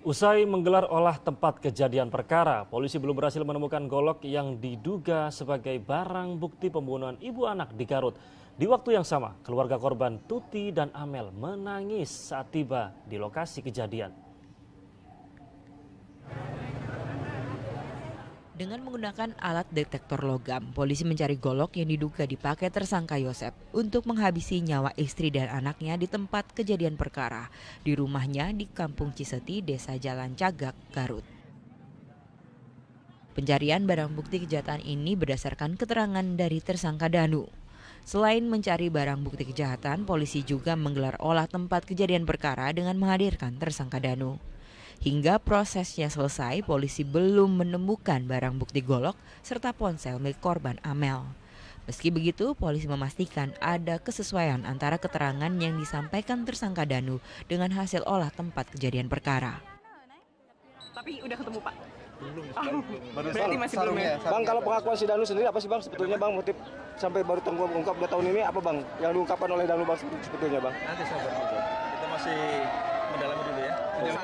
Usai menggelar olah tempat kejadian perkara, polisi belum berhasil menemukan golok yang diduga sebagai barang bukti pembunuhan ibu anak di Garut. Di waktu yang sama, keluarga korban Tuti dan Amel menangis saat tiba di lokasi kejadian. Dengan menggunakan alat detektor logam, polisi mencari golok yang diduga dipakai tersangka Yosep untuk menghabisi nyawa istri dan anaknya di tempat kejadian perkara di rumahnya di Kampung Ciseti, Desa Jalan Cagak, Garut. Pencarian barang bukti kejahatan ini berdasarkan keterangan dari tersangka Danu. Selain mencari barang bukti kejahatan, polisi juga menggelar olah tempat kejadian perkara dengan menghadirkan tersangka Danu. Hingga prosesnya selesai, polisi belum menemukan barang bukti golok serta ponsel milik korban Amel. Meski begitu, polisi memastikan ada kesesuaian antara keterangan yang disampaikan tersangka Danu dengan hasil olah tempat kejadian perkara. Tapi udah ketemu Pak? Belum. Berarti masih belum ya? Bang, kalau pengakuan si Danu sendiri apa sih Bang sebetulnya Bang motif sampai baru terungkap 2 tahun ini apa Bang yang diungkapkan oleh Danu Bang sebetulnya Bang? Nanti sabar dulu. Kita masih mendalami dulu ya.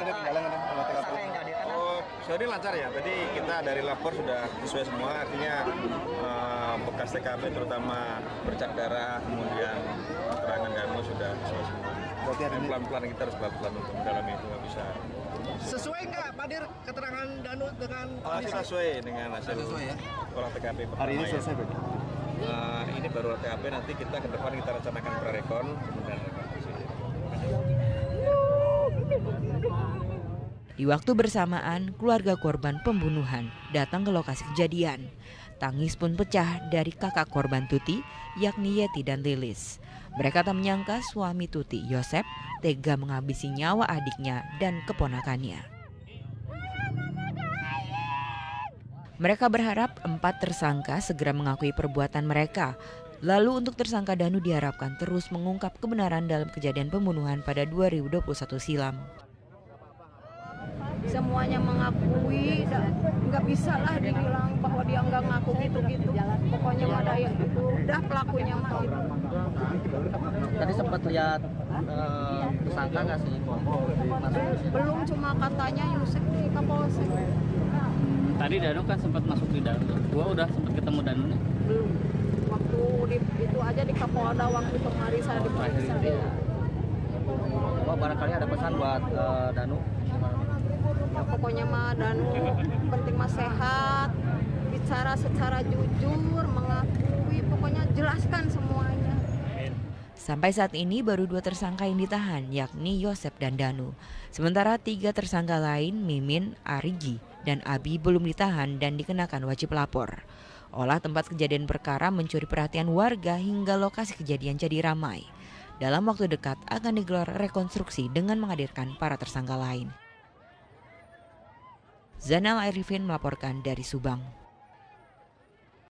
Ini lancar ya. Tadi kita dari lapor sudah sesuai semua. Artinya bekas TKP terutama bercak darah, kemudian keterangan Danu sudah sesuai semua. Pelan-pelan kita harus pelan-pelan untuk mendalami itu nggak bisa. Sesuai nggak Pak Dir keterangan Danu dengan Kita sesuai dengan hasil olah TKP pertama. Hari ini selesai berarti? Ini baru olah TKP, nanti kita ke depan kita rencanakan prarekon, kemudian rekonstruksi. Di waktu bersamaan, keluarga korban pembunuhan datang ke lokasi kejadian. Tangis pun pecah dari kakak korban Tuti, yakni Yeti dan Lilis. Mereka tak menyangka suami Tuti, Yosep, tega menghabisi nyawa adiknya dan keponakannya. Mereka berharap 4 tersangka segera mengakui perbuatan mereka. Lalu untuk tersangka Danu diharapkan terus mengungkap kebenaran dalam kejadian pembunuhan pada 2021 silam. Semuanya mengakui, nggak bisa lah dibilang bahwa dia nggak ngaku gitu-gitu. Pokoknya ada yang itu, udah pelakunya mah itu. Tadi sempat lihat tersangka nggak sih? Belum, cuma katanya Yusuf di Kapolsek. Tadi Danu kan sempat masuk di Danu. Gua udah sempat ketemu Danu nih. Belum. Waktu itu aja di Kapolda waktu kemarin saya diperiksa. Oh, barangkali ada pesan buat Danu. Ya, pokoknya mah Danu penting mah sehat, bicara secara jujur, mengakui, pokoknya jelaskan semuanya. Sampai saat ini baru 2 tersangka yang ditahan, yakni Yosep dan Danu. Sementara 3 tersangka lain, Mimin, Arigi, dan Abi belum ditahan dan dikenakan wajib lapor. Olah tempat kejadian perkara mencuri perhatian warga hingga lokasi kejadian jadi ramai. Dalam waktu dekat akan digelar rekonstruksi dengan menghadirkan para tersangka lain. Zainal Arifin melaporkan dari Subang.